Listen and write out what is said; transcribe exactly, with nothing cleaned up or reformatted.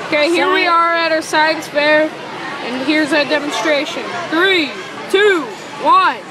Okay, here we are at our science fair, and here's our demonstration. Three, two, one.